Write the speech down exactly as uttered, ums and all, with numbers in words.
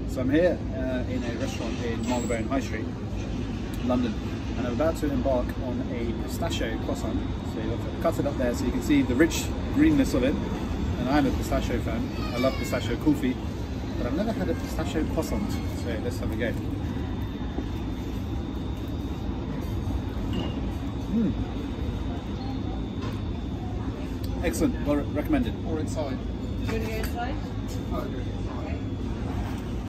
So I'm here uh, in a restaurant in Marylebone High Street, London, and I'm about to embark on a pistachio croissant. So I've cut it up there so you can see the rich greenness of it. And I'm a pistachio fan. I love pistachio kulfi, but I've never had a pistachio croissant. So let's have a go. Mm. Excellent. Well recommended. Or inside. You want to go inside? Oh, good.